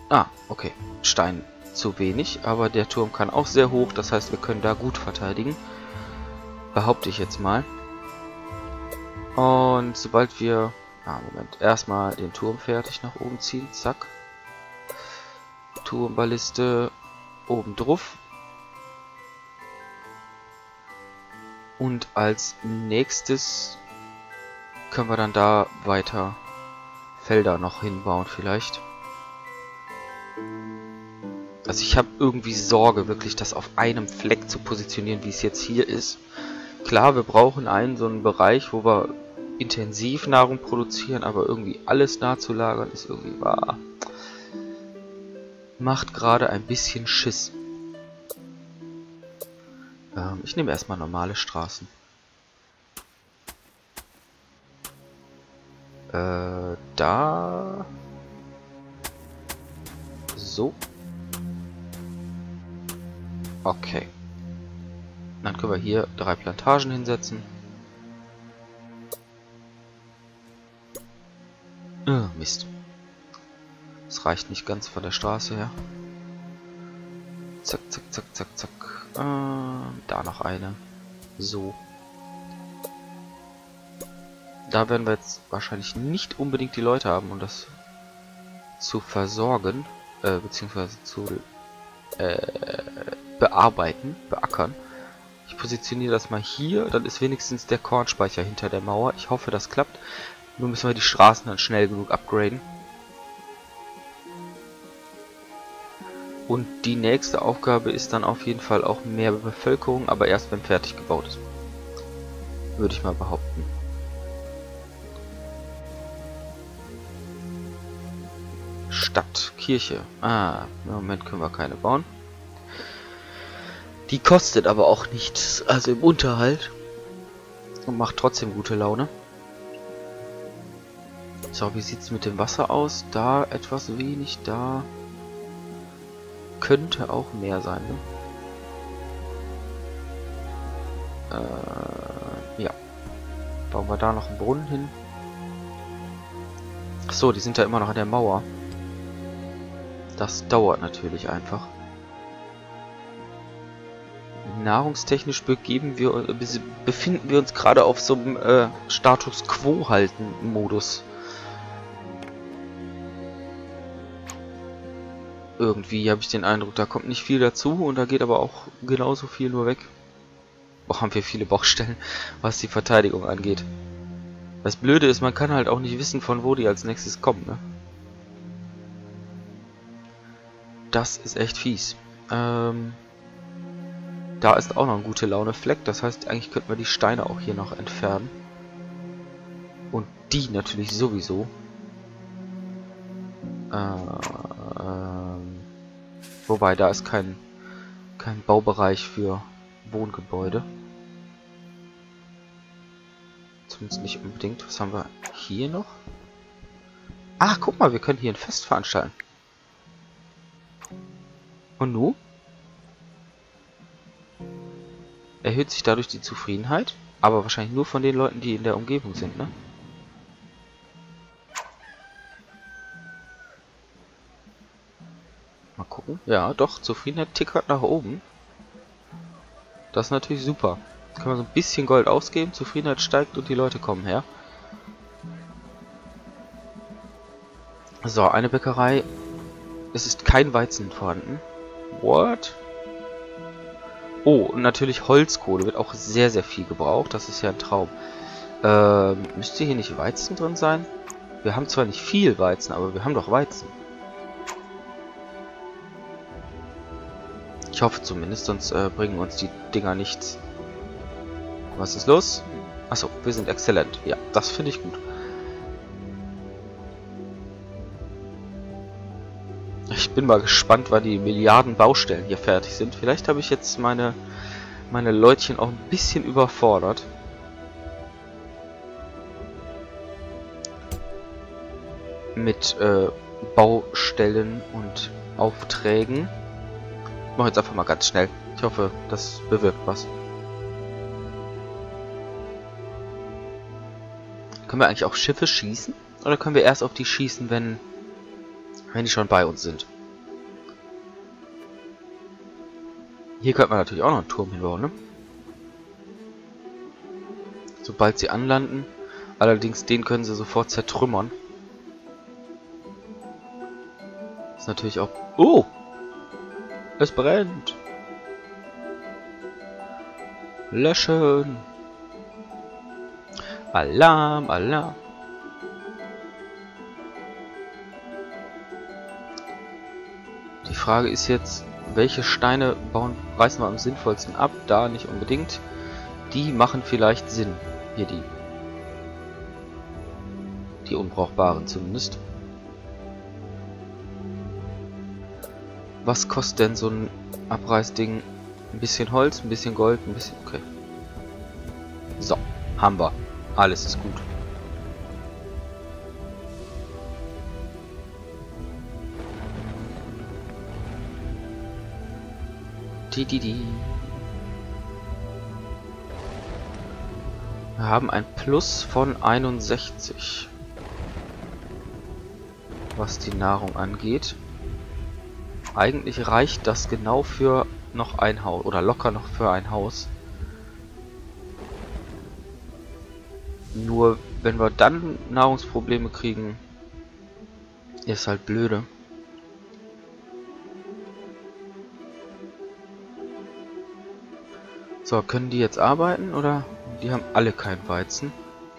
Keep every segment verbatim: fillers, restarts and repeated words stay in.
Ah, okay. Stein zu wenig, aber der Turm kann auch sehr hoch, das heißt, wir können da gut verteidigen. Behaupte ich jetzt mal. Und sobald wir... Ah, Moment. Erstmal den Turm fertig nach oben ziehen. Zack. Turmballiste oben drauf. Und als nächstes können wir dann da weiter Felder noch hinbauen vielleicht. Also ich habe irgendwie Sorge, wirklich das auf einem Fleck zu positionieren, wie es jetzt hier ist. Klar, wir brauchen einen so einen Bereich, wo wir intensiv Nahrung produzieren, aber irgendwie alles nah zu lagern ist irgendwie wahr. Macht gerade ein bisschen Schiss. Ähm, ich nehme erstmal normale Straßen. Äh, da... So. Okay. Dann können wir hier drei Plantagen hinsetzen. Oh, Mist. Das reicht nicht ganz von der Straße her. Zack, zack, zack, zack, zack. Äh, da noch eine. So. Da werden wir jetzt wahrscheinlich nicht unbedingt die Leute haben, um das zu versorgen. Äh, beziehungsweise zu äh, bearbeiten, beackern. Ich positioniere das mal hier, dann ist wenigstens der Kornspeicher hinter der Mauer. Ich hoffe, das klappt. Nur müssen wir die Straßen dann schnell genug upgraden. Und die nächste Aufgabe ist dann auf jeden Fall auch mehr Bevölkerung, aber erst wenn fertig gebaut ist. Würde ich mal behaupten. Stadt, Kirche. Ah, im Moment können wir keine bauen. Die kostet aber auch nichts, also im Unterhalt. Und macht trotzdem gute Laune. So, wie sieht es mit dem Wasser aus? Da etwas wenig, da könnte auch mehr sein, ne? Äh, ja. Bauen wir da noch einen Brunnen hin. Achso, die sind da immer noch an der Mauer. Das dauert natürlich einfach. Nahrungstechnisch begeben wir, befinden wir uns gerade auf so einem äh, Status Quo halten Modus. Irgendwie habe ich den Eindruck, da kommt nicht viel dazu und da geht aber auch genauso viel nur weg. Boah, haben wir viele Baustellen, was die Verteidigung angeht. Das Blöde ist, man kann halt auch nicht wissen, von wo die als nächstes kommen, ne? Das ist echt fies. Ähm, da ist auch noch ein gute Laune Fleck, das heißt, eigentlich könnten wir die Steine auch hier noch entfernen. Und die natürlich sowieso. Ähm, wobei, da ist kein, kein Baubereich für Wohngebäude. Zumindest nicht unbedingt. Was haben wir hier noch? Ach, guck mal, wir können hier ein Fest veranstalten. Und nun? Erhöht sich dadurch die Zufriedenheit, aber wahrscheinlich nur von den Leuten, die in der Umgebung sind, ne? Mal gucken. Ja, doch, Zufriedenheit tickert nach oben. Das ist natürlich super. Jetzt können wir so ein bisschen Gold ausgeben, Zufriedenheit steigt und die Leute kommen her. So, eine Bäckerei. Es ist kein Weizen vorhanden. What? Oh, und natürlich Holzkohle wird auch sehr, sehr viel gebraucht. Das ist ja ein Traum. Ähm, müsste hier nicht Weizen drin sein? Wir haben zwar nicht viel Weizen, aber wir haben doch Weizen. Ich hoffe zumindest, sonst äh, bringen uns die Dinger nichts. Was ist los? Achso, wir sind exzellent. Ja, das finde ich gut. Ich bin mal gespannt, wann die Milliarden Baustellen hier fertig sind. Vielleicht habe ich jetzt meine, meine Leutchen auch ein bisschen überfordert. Mit äh, Baustellen und Aufträgen. Ich mache jetzt einfach mal ganz schnell. Ich hoffe, das bewirkt was. Können wir eigentlich auf Schiffe schießen? Oder können wir erst auf die schießen, wenn, wenn die schon bei uns sind? Hier könnte man natürlich auch noch einen Turm hinbauen, ne? Sobald sie anlanden. Allerdings den können sie sofort zertrümmern. Ist natürlich auch... Oh! Es brennt! Löschen! Alarm, Alarm! Die Frage ist jetzt, welche Steine bauen, reißen wir am sinnvollsten ab? Da nicht unbedingt. Die machen vielleicht Sinn. Hier die. Die unbrauchbaren zumindest. Was kostet denn so ein Abreißding? Ein bisschen Holz, ein bisschen Gold, ein bisschen... Okay. So, haben wir. Alles ist gut. Die, die, die. Wir haben ein Plus von einundsechzig. Was die Nahrung angeht. Eigentlich reicht das genau für noch ein Haus. Oder locker noch für ein Haus. Nur wenn wir dann Nahrungsprobleme kriegen, ist halt blöde. So, können die jetzt arbeiten oder? Die haben alle kein Weizen.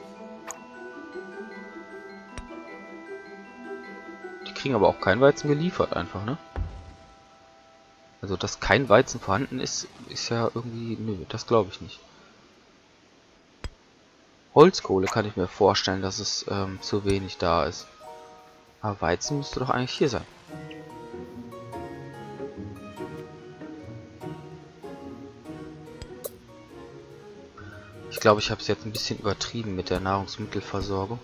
Die kriegen aber auch kein Weizen geliefert einfach, ne? Also, dass kein Weizen vorhanden ist, ist ja irgendwie... Nö, das glaube ich nicht. Holzkohle kann ich mir vorstellen, dass es ähm, zu wenig da ist. Aber Weizen müsste doch eigentlich hier sein. Ich glaube, ich habe es jetzt ein bisschen übertrieben mit der Nahrungsmittelversorgung.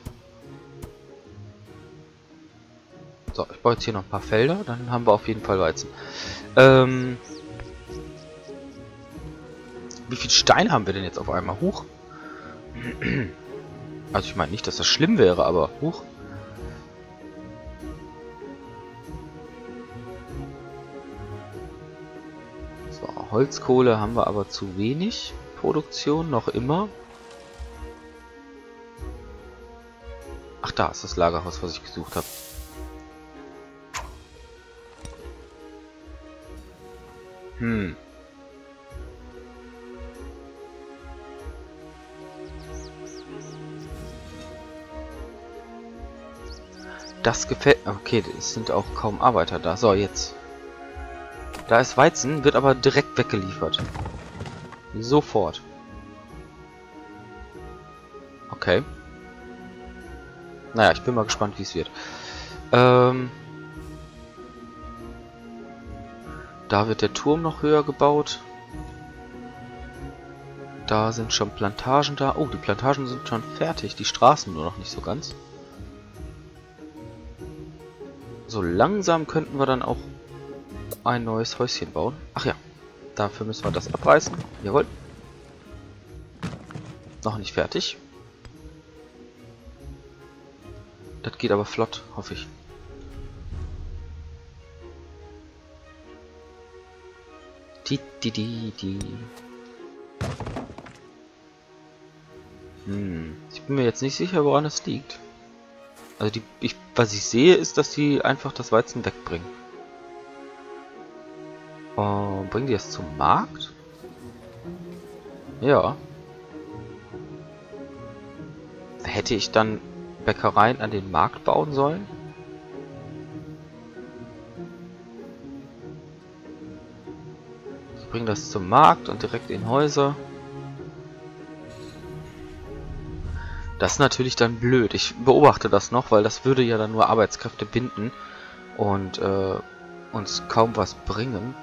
So, ich baue jetzt hier noch ein paar Felder, dann haben wir auf jeden Fall Weizen. Ähm, wie viel Stein haben wir denn jetzt auf einmal? Huch. Also ich meine nicht, dass das schlimm wäre, aber huch. So, Holzkohle haben wir aber zu wenig. Produktion noch immer. Ach, da ist das Lagerhaus, was ich gesucht habe. Hm. Das gefällt... Okay, es sind auch kaum Arbeiter da. So, jetzt. Da ist Weizen, wird aber direkt weggeliefert. Sofort. Okay. Naja, ich bin mal gespannt, wie es wird. Ähm... Da wird der Turm noch höher gebaut. Da sind schon Plantagen da. Oh, die Plantagen sind schon fertig. Die Straßen nur noch nicht so ganz. So langsam könnten wir dann auch ein neues Häuschen bauen. Ach ja, dafür müssen wir das abreißen. Jawohl. Noch nicht fertig. Das geht aber flott, hoffe ich. Die, die, die, die. Hm. Ich bin mir jetzt nicht sicher, woran es liegt. Also die, ich, was ich sehe, ist, dass die einfach das Weizen wegbringen. Oh, bringen die es zum Markt? Ja. Hätte ich dann Bäckereien an den Markt bauen sollen? Bringen das zum Markt und direkt in Häuser. Das ist natürlich dann blöd. Ich beobachte das noch, weil das würde ja dann nur Arbeitskräfte binden und äh, uns kaum was bringen.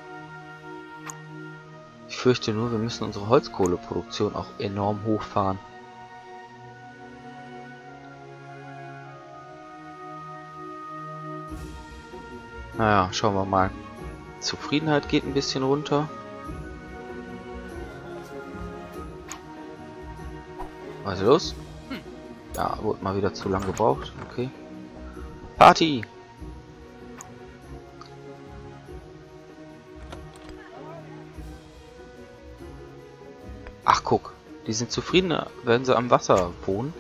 Ich fürchte nur, wir müssen unsere Holzkohleproduktion auch enorm hochfahren. Naja, schauen wir mal. Zufriedenheit geht ein bisschen runter. Was ist los? Ja, wurde mal wieder zu lang gebraucht. Okay. Party! Ach, guck. Die sind zufriedener, wenn sie am Wasser wohnen.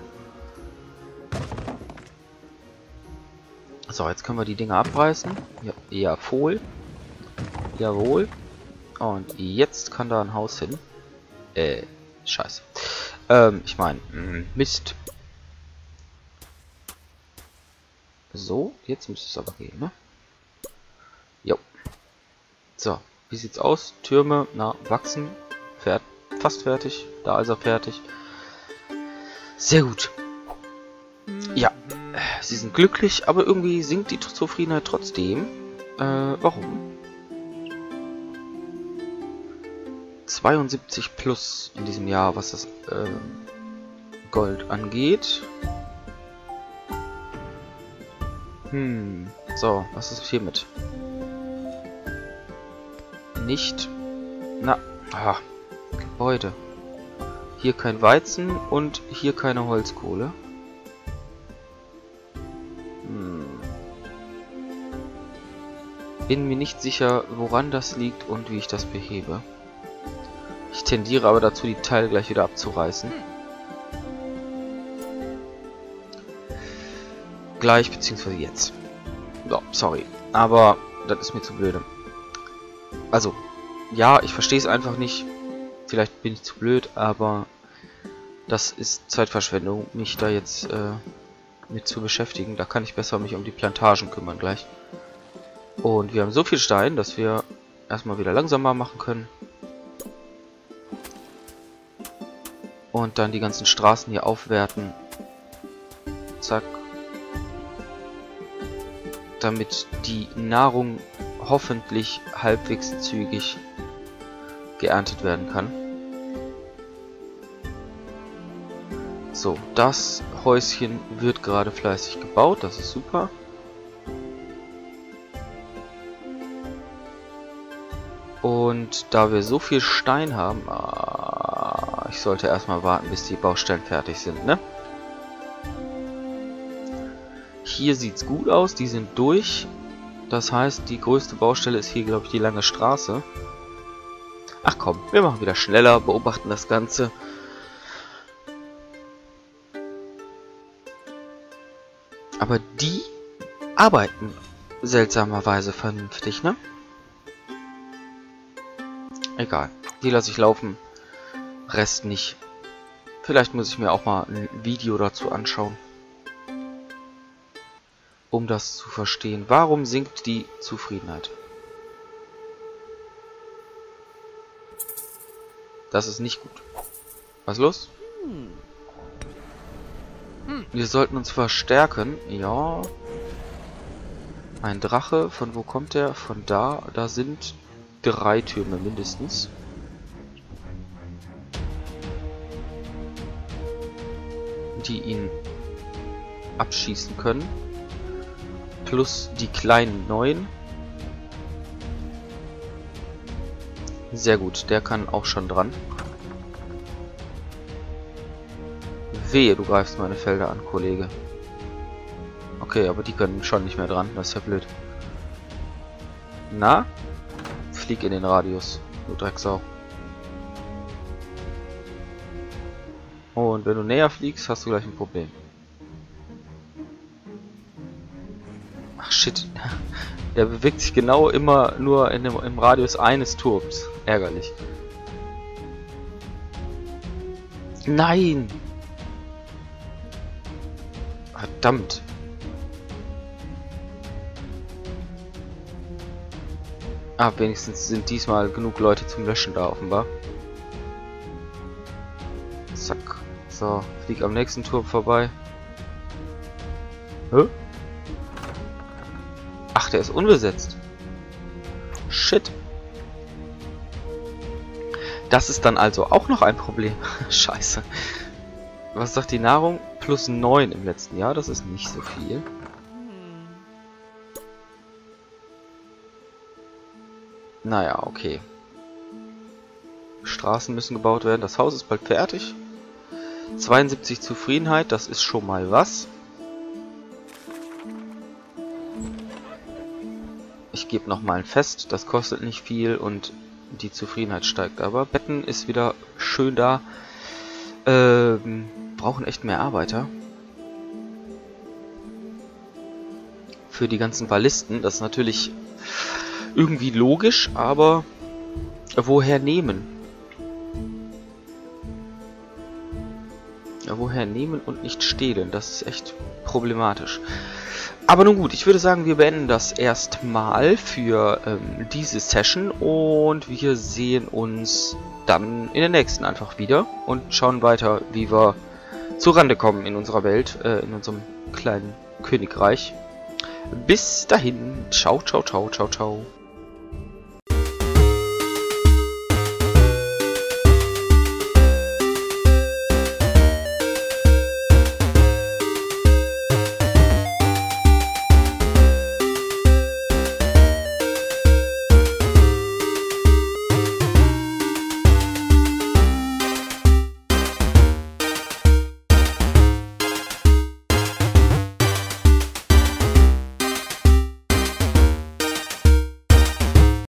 So, jetzt können wir die Dinger abreißen. Ja, jawohl. Jawohl. Und jetzt kann da ein Haus hin. Äh, scheiße. Ähm, ich meine, Mist. So, jetzt müsste es aber gehen, ne? Jo. So, wie sieht's aus? Türme, na, wachsen. Fert fast fertig. Da ist er fertig. Sehr gut. Ja, sie sind glücklich, aber irgendwie sinkt die Zufriedenheit trotzdem. Äh, warum? zweiundsiebzig plus in diesem Jahr, was das äh, Gold angeht. Hm, so, was ist hiermit? Nicht. Na, ah, Gebäude. Hier kein Weizen und hier keine Holzkohle. Hm. Bin mir nicht sicher, woran das liegt und wie ich das behebe. Ich tendiere aber dazu, die Teile gleich wieder abzureißen. Gleich, beziehungsweise jetzt. So, sorry. Aber das ist mir zu blöde. Also, ja, ich verstehe es einfach nicht. Vielleicht bin ich zu blöd, aber das ist Zeitverschwendung, mich da jetzt äh, mit zu beschäftigen. Da kann ich besser mich um die Plantagen kümmern gleich. Und wir haben so viel Stein, dass wir erstmal wieder langsamer machen können. Und dann die ganzen Straßen hier aufwerten. Zack. Damit die Nahrung hoffentlich halbwegs zügig geerntet werden kann. So, das Häuschen wird gerade fleißig gebaut. Das ist super. Und da wir so viel Stein haben... Ah, ich sollte erstmal warten, bis die Baustellen fertig sind, ne? Hier sieht's gut aus, die sind durch. Das heißt, die größte Baustelle ist hier, glaube ich, die lange Straße. Ach komm, wir machen wieder schneller, beobachten das Ganze. Aber die arbeiten seltsamerweise vernünftig, ne? Egal, die lasse ich laufen. Rest nicht. Vielleicht muss ich mir auch mal ein Video dazu anschauen. Um das zu verstehen. Warum sinkt die Zufriedenheit? Das ist nicht gut. Was ist los? Wir sollten uns verstärken. Ja. Ein Drache. Von wo kommt der? Von da. Da sind drei Türme mindestens. Die ihn abschießen können. Plus die kleinen neuen. Sehr gut, der kann auch schon dran. Wehe, du greifst meine Felder an, Kollege. Okay, aber die können schon nicht mehr dran, das ist ja blöd. Na? Flieg in den Radius, du Drecksau. Und wenn du näher fliegst, hast du gleich ein Problem. Ach shit. Der bewegt sich genau immer nur in dem, im Radius eines Turms. Ärgerlich. Nein! Verdammt. Ah, wenigstens sind diesmal genug Leute zum Löschen da, offenbar. Zack. So, flieg am nächsten Turm vorbei. Hä? Ach, der ist unbesetzt. Shit. Das ist dann also auch noch ein Problem. Scheiße. Was sagt die Nahrung? Plus neun im letzten Jahr, das ist nicht so viel. Naja, okay. Straßen müssen gebaut werden. Das Haus ist bald fertig. zweiundsiebzig Zufriedenheit, das ist schon mal was. Ich gebe noch mal ein Fest, das kostet nicht viel und die Zufriedenheit steigt. Aber Betten ist wieder schön da. Ähm, brauchen echt mehr Arbeiter. Für die ganzen Ballisten. Das ist natürlich irgendwie logisch, aber woher nehmen? Ja, woher nehmen und nicht stehlen? Das ist echt problematisch. Aber nun gut, ich würde sagen, wir beenden das erstmal für ähm, diese Session und wir sehen uns dann in der nächsten einfach wieder und schauen weiter, wie wir zurande kommen in unserer Welt, äh, in unserem kleinen Königreich. Bis dahin, ciao, ciao, ciao, ciao, ciao.